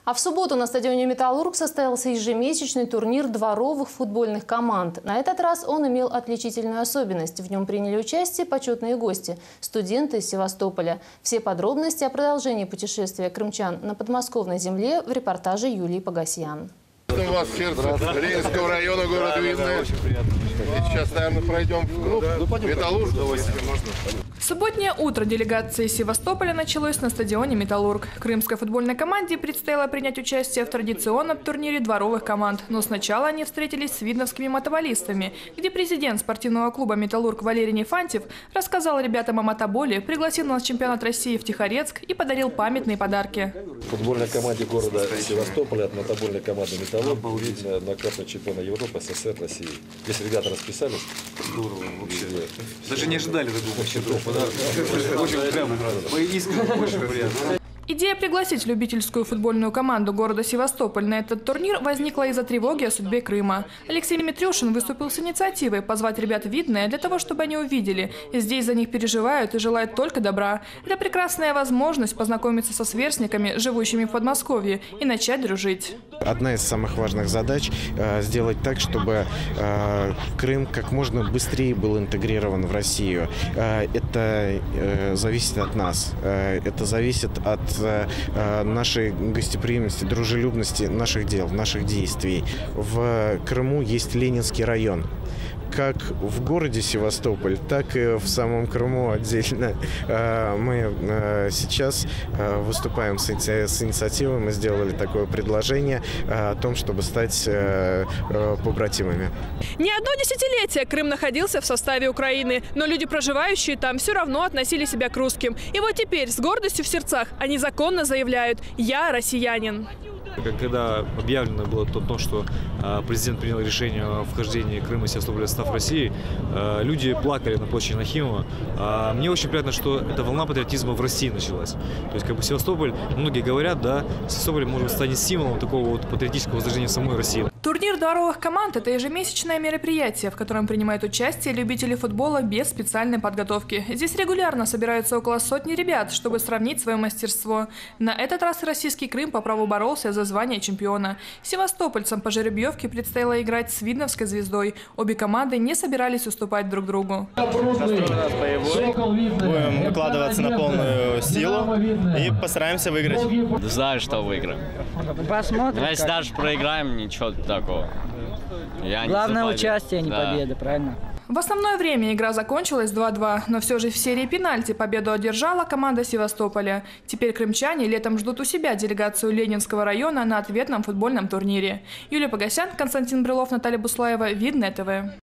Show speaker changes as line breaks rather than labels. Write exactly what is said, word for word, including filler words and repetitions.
А в субботу на стадионе «Металлург» состоялся ежемесячный турнир дворовых футбольных команд. На этот раз он имел отличительную особенность. В нем приняли участие почетные гости – студенты из Севастополя. Все подробности о продолжении путешествия крымчан на подмосковной земле в репортаже Юлии Погосьян.
У вас в сердце Ленинского района, город Видное. И сейчас, наверное, пройдем в группу «Металлург».
Субботнее утро делегации из Севастополя началось на стадионе «Металлург». Крымской футбольной команде предстояло принять участие в традиционном турнире дворовых команд. Но сначала они встретились с видновскими мотоболистами, где президент спортивного клуба «Металлург» Валерий Нефантьев рассказал ребятам о мотоболе, пригласил на чемпионат России в Тихорецк и подарил памятные подарки.
Футбольной команде города Севастополя от мотобольной команды «Металлург» был видно многократный чемпион Европы, СССР, России. Здесь ребята расписались.
Здорово вообще. Даже не ожидали такого вообще. Очень прямо, искренне, очень приятно.
Идея пригласить любительскую футбольную команду города Севастополь на этот турнир возникла из-за тревоги о судьбе Крыма. Алексей Митрюшин выступил с инициативой позвать ребят в Видное для того, чтобы они увидели. Здесь за них переживают и желают только добра. Это прекрасная возможность познакомиться со сверстниками, живущими в Подмосковье, и начать дружить.
Одна из самых важных задач – сделать так, чтобы Крым как можно быстрее был интегрирован в Россию. Это зависит от нас. Это зависит от нашей гостеприимности, дружелюбности наших дел, наших действий. В Крыму есть Ленинский район. Как в городе Севастополь, так и в самом Крыму отдельно. Мы сейчас выступаем с инициативой, мы сделали такое предложение о том, чтобы стать побратимами.
Не одно десятилетие Крым находился в составе Украины, но люди, проживающие там, все равно относили себя к русским. И вот теперь с гордостью в сердцах они законно заявляют: «Я россиянин».
Когда объявлено было то, что президент принял решение о вхождении Крыма и Севастополя в состав России, люди плакали на площади Нахимова. Мне очень приятно, что эта волна патриотизма в России началась. То есть, как бы Севастополь, многие говорят, да, Севастополь, может быть, станет символом такого вот патриотического возрождения самой России.
Турнир дворовых команд – это ежемесячное мероприятие, в котором принимают участие любители футбола без специальной подготовки. Здесь регулярно собираются около сотни ребят, чтобы сравнить свое мастерство. На этот раз российский Крым по праву боролся за звание чемпиона. Севастопольцам по жеребьевке предстояло играть с видновской звездой. Обе команды не собирались уступать друг другу.
Будем выкладываться на полную силу и постараемся выиграть.
Знаю, что выиграем.
Посмотрим.
Если даже проиграем, ничего такого. Я
Главное
не
участие, не
да.
победа, правильно?
В основное время игра закончилась два-два, но все же в серии пенальти победу одержала команда Севастополя. Теперь крымчане летом ждут у себя делегацию Ленинского района на ответном футбольном турнире. Юлия Погосьян, Константин Брюлов, Наталья Буслаева, Видное ТВ.